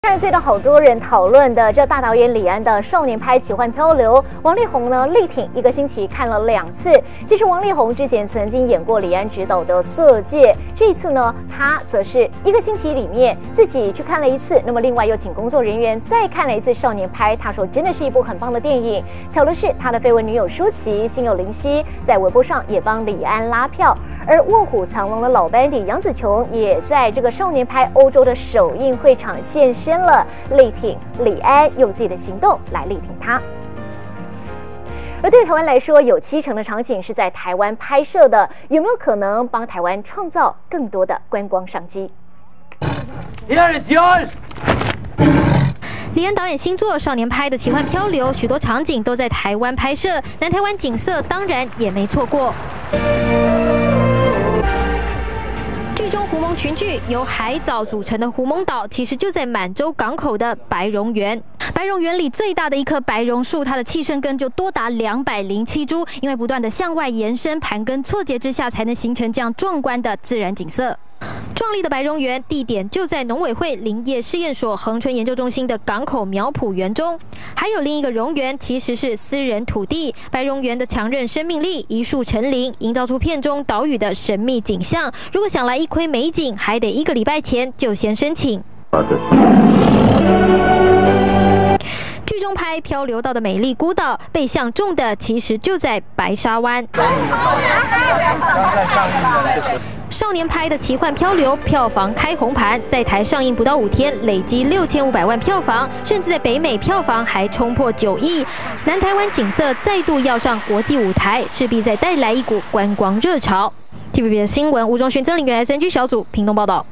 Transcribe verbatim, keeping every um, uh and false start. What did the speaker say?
看最让好多人讨论的这大导演李安的《少年派奇幻漂流》，王力宏呢力挺一个星期看了两次。其实王力宏之前曾经演过李安执导的《色戒》，这一次呢，他则是一个星期里面自己去看了一次，那么另外又请工作人员再看了一次《少年派》。他说真的是一部很棒的电影。巧的是，他的绯闻女友舒淇心有灵犀，在微博上也帮李安拉票。而卧虎藏龙的老班底杨紫琼也在这个《少年派》欧洲的首映会场现身了，力挺李安，用自己的行动来力挺他。而对于台湾来说，有七成的场景是在台湾拍摄的，有没有可能帮台湾创造更多的观光商机？ 李安导演新作《少年派的奇幻漂流》，许多场景都在台湾拍摄，南台湾景色当然也没错过。剧中狐獴群聚由海藻组成的狐獴岛，其实就在满洲港口的白榕园。白榕园里最大的一棵白榕树，它的气生根就多达两百零七株，因为不断的向外延伸，盘根错节之下，才能形成这样壮观的自然景色。壮丽的白榕园地点就在农委会林业试验所恒春研究中心的港口苗圃园中，还有另一个榕园其实是私人土地。白榕园的强韧生命力，一树成林，营造出片中岛屿的神秘景象。如果想来一窥美景，还得一个礼拜前就先申请。剧中拍漂流到的美丽孤岛，被相中的其实就在白沙湾。少年派的奇幻漂流票房开红盘，在台上映不到五天，累积六千五百万票房，甚至在北美票房还冲破九亿。南台湾景色再度要上国际舞台，势必再带来一股观光热潮。T V B 的新闻，吴忠勋、曾林元 S N G 小组屏东报道。